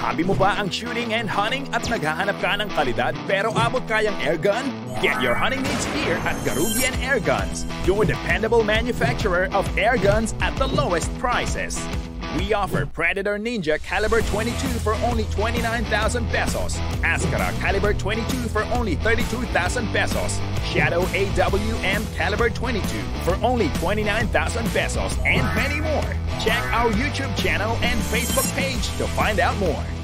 Hobby mo ba ang shooting and hunting at naghahanap ka ng kalidad pero abot kayang airgun? Get your hunting needs here at Garubien Airguns, your dependable manufacturer of airguns at the lowest prices. We offer Predator Ninja Caliber 22 for only 29,000 pesos, Ascara Caliber 22 for only 32,000 pesos, Shadow AWM Caliber 22 for only 29,000 pesos, and many more. Check our YouTube channel and Facebook page to find out more.